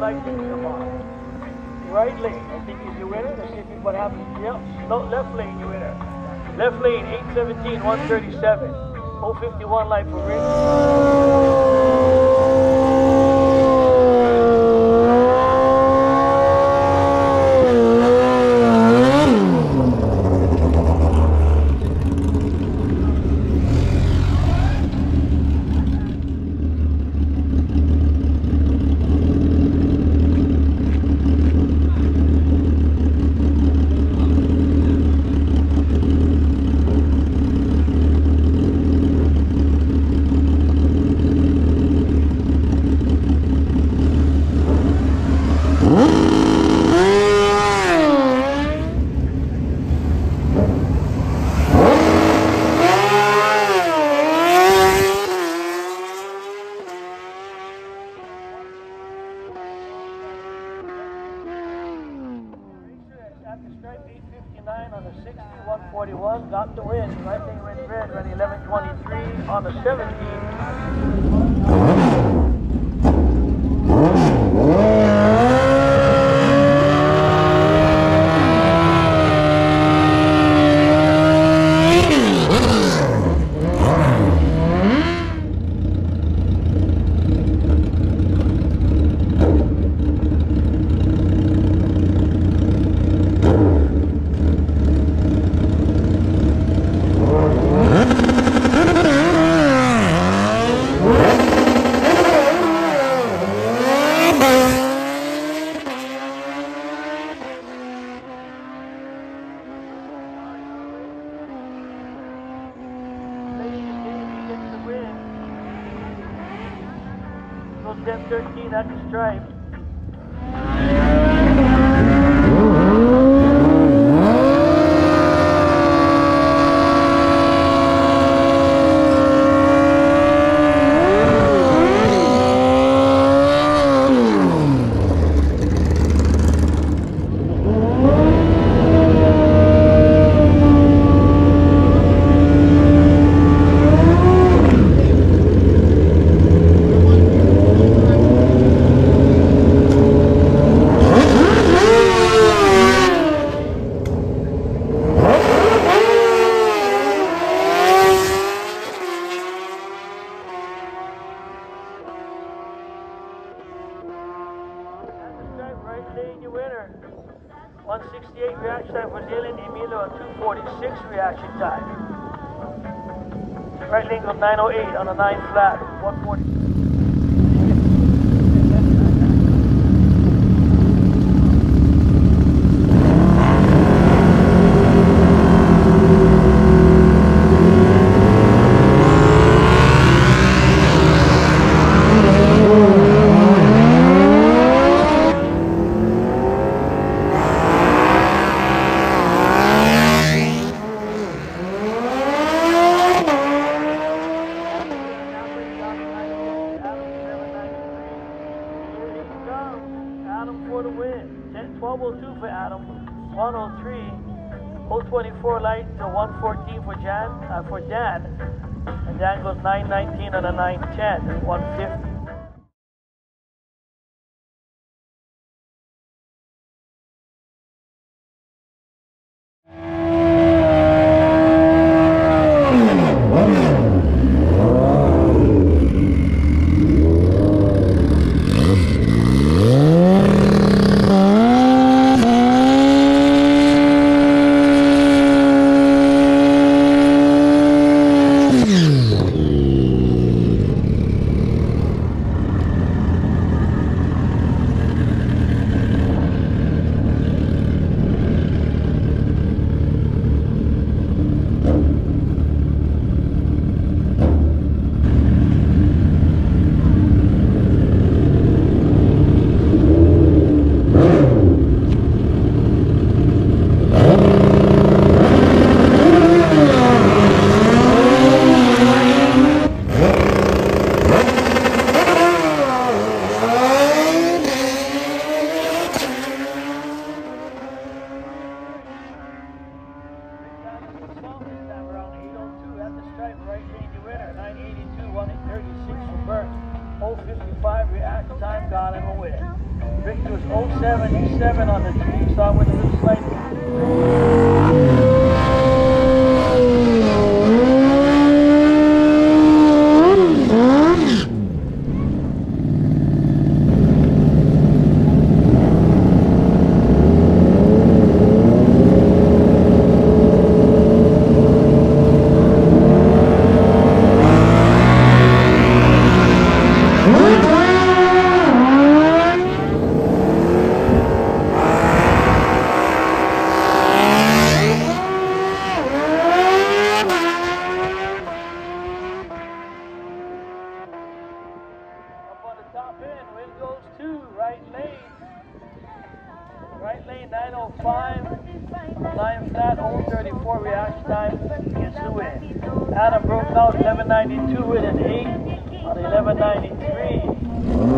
light didn't come on. Right lane, I think is your winner. Let's see what happens. Yep, no, left lane, your winner. Left lane, 817, 137. 051 light for Rick. On the 60, 141, got the win. Right thing went red, ran 11:23 on the 17. Goes 10-13 at the stripe. Right lane, your winner. 168 reaction time for Dylan Emilio and 246 reaction time. Right lane goes 908 on a 9 flat, 140. Adam for the win. 12:02 for Adam. 103. 024 light to 114 for Dan. And Dan goes 919 on a 910. 150. reaction time got him a win. Victor was 077 on the 3, starting with a little slight. Top end, win goes to right lane. Right lane 905, 9 flat, 034 reaction time gets the win. Adam broke out 1192 with an 8 on 1193.